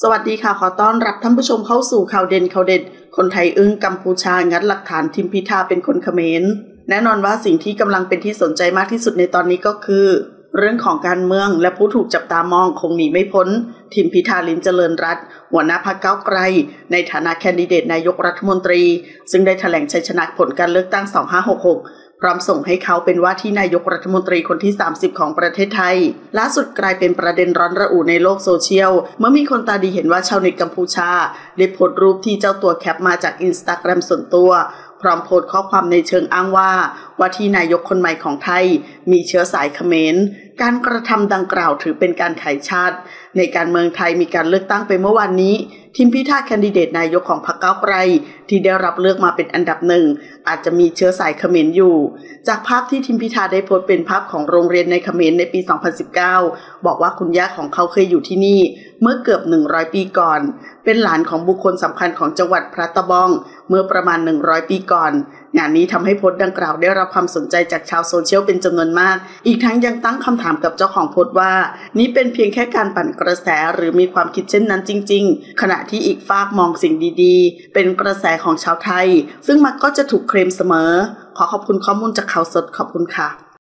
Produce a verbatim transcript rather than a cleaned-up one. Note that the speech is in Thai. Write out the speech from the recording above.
สวัสดีค่ะขอต้อนรับท่านผู้ชมเข้าสู่ข่าวเด่นข่าวเด็ดคนไทยอึ้งกัมพูชางัดหลักฐานทิมพิธาเป็นคนเขมรแน่นอนว่าสิ่งที่กำลังเป็นที่สนใจมากที่สุดในตอนนี้ก็คือเรื่องของการเมืองและผู้ถูกจับตามองคงหนีไม่พ้นทิมพิธาลิ้มเจริญรัตน์หัวหน้าพรรคก้าวไกลในฐานะแคนดิเดตนายกรัฐมนตรีซึ่งได้แถลงชัยชนะผลการเลือกตั้งสองพันห้าร้อยหกสิบหกพร้อมส่งให้เขาเป็นว่าที่นายกรัฐมนตรีคนที่สามสิบของประเทศไทยล่าสุดกลายเป็นประเด็นร้อนระอุในโลกโซเชียลเมื่อมีคนตาดีเห็นว่าชาวเน็ตกัมพูชาได้โพสต์รูปที่เจ้าตัวแคปมาจาก Instagram ส่วนตัวพร้อมโพสต์ข้อความในเชิงอ้างว่าว่าที่นายกคนใหม่ของไทยมีเชื้อสายเขมรการกระทำดังกล่าวถือเป็นการขายชาติในการเมืองไทยมีการเลือกตั้งไปเมื่อวานนี้ทิมพิธาแคนดิเดตนายกของพรรคก้าวไกลที่ได้รับเลือกมาเป็นอันดับหนึ่งอาจจะมีเชื้อสายเขมรอยู่จากภาพที่ทิมพิธาได้โพสต์เป็นภาพของโรงเรียนในเขมรในปีสองพันสิบเก้าบอกว่าคุณย่าของเขาเคยอยู่ที่นี่เมื่อเกือบหนึ่งร้อยปีก่อนเป็นหลานของบุคคลสำคัญของจังหวัดพระตะบองเมื่อประมาณหนึ่งร้อยปีก่อนงานนี้ทำให้โพสต์ดังกล่าวได้รับความสนใจจากชาวโซเชียลเป็นจำนวนมากอีกทั้งยังตั้งคำถามกับเจ้าของโพสต์ว่านี่เป็นเพียงแค่การปั่นกระแสหรือมีความคิดเช่นนั้นจริงๆขณะที่อีกฝากมองสิ่งดีๆเป็นกระแสของชาวไทยซึ่งมักก็จะถูกเคลมเสมอขอขอบคุณข้อมูลจากข่าวสดขอบคุณค่ะ